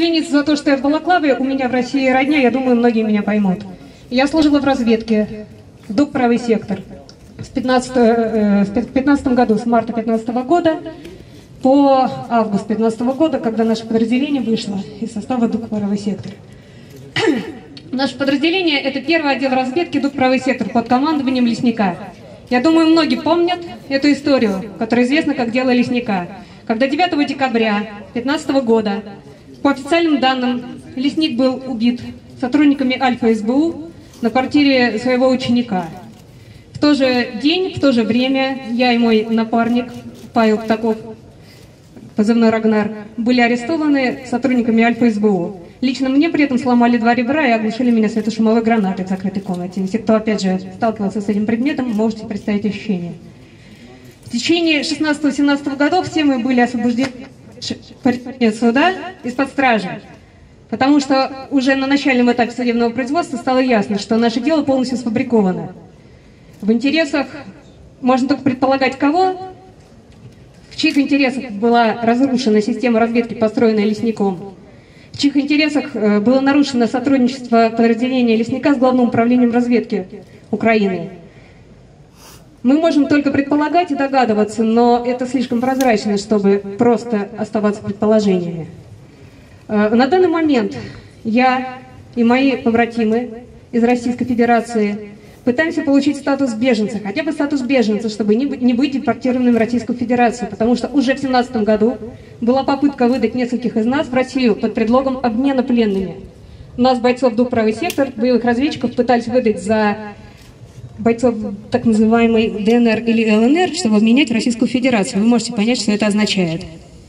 извиниться за то, что я в балаклаве, у меня в России родня, я думаю, многие меня поймут. Я служила в разведке, в ДУК «Правый сектор» в 15 году, с марта 15 года по август 15 года, когда наше подразделение вышло из состава ДУК «Правый сектор». Наше подразделение – это первый отдел разведки ДУК «Правый сектор» под командованием лесника. Я думаю, многие помнят эту историю, которая известна как дело лесника. Когда 9 декабря 2015 года, по официальным данным, лесник был убит сотрудниками Альфа-СБУ на квартире своего ученика. В тот же день, в то же время, я и мой напарник Павел Птаков, позывной Рагнар, были арестованы сотрудниками Альфа-СБУ. Лично мне при этом сломали 2 ребра и оглушили меня светошумовой гранатой в закрытой комнате. Все, кто, опять же, сталкивался с этим предметом, можете представить ощущения. В течение 16-17 годов все мы были освобождены от суда из-под стражи, потому что уже на начальном этапе судебного производства стало ясно, что наше дело полностью сфабриковано. В интересах, можно только предполагать, кого, в чьих интересах была разрушена система разведки, построенная лесником, в чьих интересах было нарушено сотрудничество подразделения лесника с Главным управлением разведки Украины. Мы можем только предполагать и догадываться, но это слишком прозрачно, чтобы просто оставаться предположениями. На данный момент я и мои побратимы из Российской Федерации пытаемся получить статус беженца, хотя бы статус беженца, чтобы не быть депортированным в Российскую Федерацию, потому что уже в 2017 году была попытка выдать нескольких из нас в Россию под предлогом обмена пленными. Нас, бойцов ДУК «Правый сектор», боевых разведчиков, пытались выдать за бойцов так называемой ДНР или ЛНР, чтобы обменять в Российскую Федерацию. Вы можете понять, что это означает.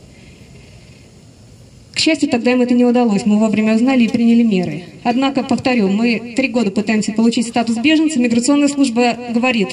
К счастью, тогда им это не удалось, мы вовремя узнали и приняли меры. Однако, повторю, мы 3 года пытаемся получить статус беженца, миграционная служба говорит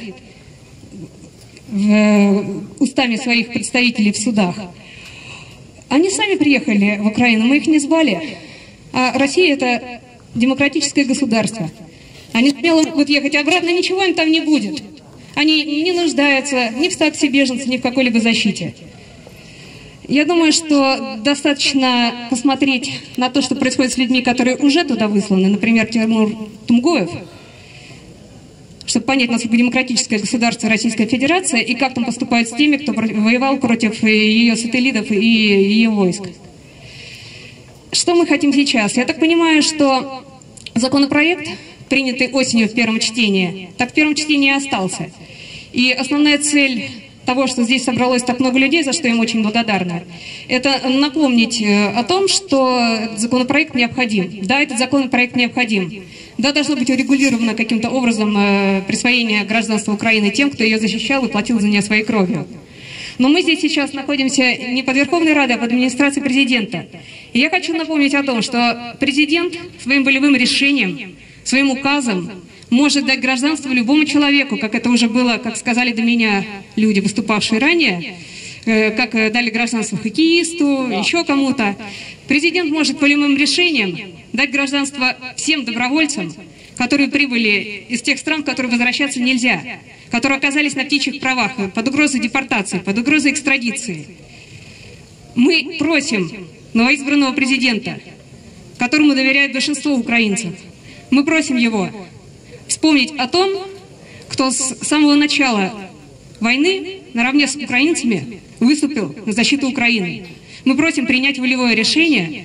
устами своих представителей в судах. Они сами приехали в Украину, мы их не звали, а Россия – это демократическое государство. Они смело могут ехать обратно, ничего им там не будет. Они не нуждаются ни в статусе беженца, ни в какой-либо защите. Я думаю, что достаточно посмотреть на то, что происходит с людьми, которые уже туда высланы, например, Тимур Тумгоев, чтобы понять, насколько демократическое государство Российская Федерация и как там поступают с теми, кто воевал против ее сателлитов и ее войск. Что мы хотим сейчас? Я так понимаю, что законопроект, принятый осенью в первом чтении, так в первом чтении и остался. И основная цель того, что здесь собралось так много людей, за что я им очень благодарна, это напомнить о том, что законопроект необходим. Да, этот законопроект необходим. Да, должно быть урегулировано каким-то образом присвоение гражданства Украины тем, кто ее защищал и платил за нее своей кровью. Но мы здесь сейчас находимся не под Верховной Радой, а под администрацией президента. И я хочу напомнить о том, что президент своим волевым решением, своим указом может дать гражданство любому человеку, как это уже было, как сказали до меня люди, выступавшие ранее, как дали гражданство хоккеисту, еще кому-то. Президент может волевым решением дать гражданство всем добровольцам, которые прибыли из тех стран, в которые возвращаться нельзя, которые оказались на птичьих правах, под угрозой депортации, под угрозой экстрадиции. Мы просим новоизбранного президента, которому доверяет большинство украинцев, мы просим его вспомнить о том, кто с самого начала войны наравне с украинцами выступил на защиту Украины. Мы просим принять волевое решение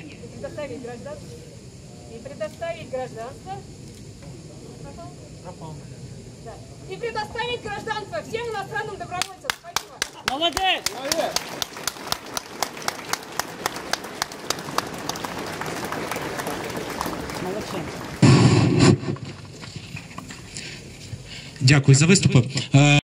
и предоставить гражданство всем иностранным добровольцам. Спасибо. Молодец! Дякую за виступи.